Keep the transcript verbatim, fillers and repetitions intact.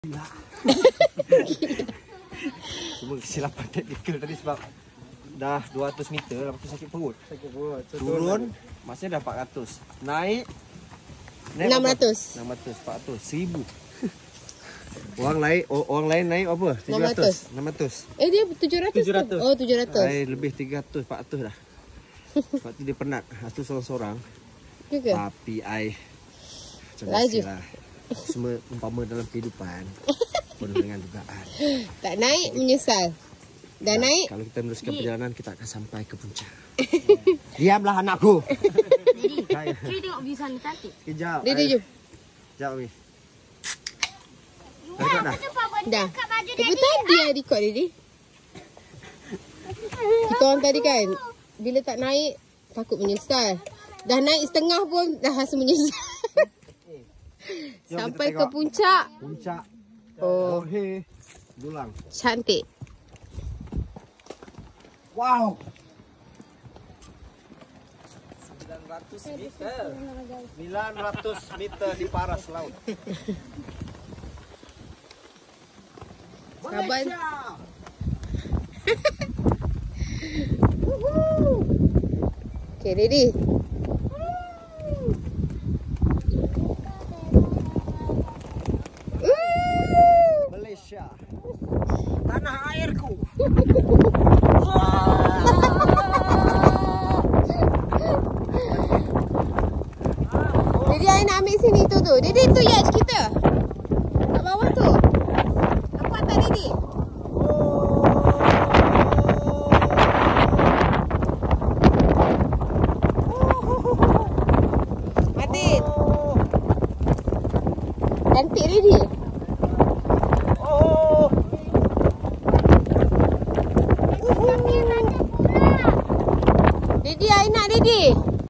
Gila. Cuma kesilapan teknikal tadi sebab dah dua ratus meter lepas tu sakit perut. Sakit perut. Turun masih dah empat ratus. Naik, naik enam ratus. enam ratus, empat ratus, seribu. Orang lain orang lain naik apa? tujuh ratus. enam ratus. Eh dia tujuh ratus. tujuh ratus. Oh tujuh ratus. Naik lebih tiga ratus, empat ratus dah. Sebab tu dia penat. Satu seorang-seorang. Juga. Tapi ai macam Laju. biasalah. Semua umpama dalam kehidupan penuh dengan dugaan. Tak naik menyesal. Dah Nah, naik. kalau kita meneruskan perjalanan kita akan sampai ke puncak. Diamlah anakku. Jadi, cuy tengok view sana cantik. Kejap. Dia dia jom. Kejap ni. Dah dekat dah. Dah. Tapi tadi ada record dia ni. Kita orang tadi kan bila tak naik takut menyesal. Dah naik setengah pun dah rasa menyesal. Jom Sampai kita ke tengok puncak. Puncak. Oh, He. Dulang. cantik. Wow. sembilan ratus meter. sembilan ratus meter di paras laut. Saban. Okay, ready? Malaysia. Tanah airku. Jadi I nak ambil sini tu tu. Jadi tu yacht kita. Kat bawah tu. Nampak tak Didi? Martin. Cantik Didi. Oh. Didi I nak Didi.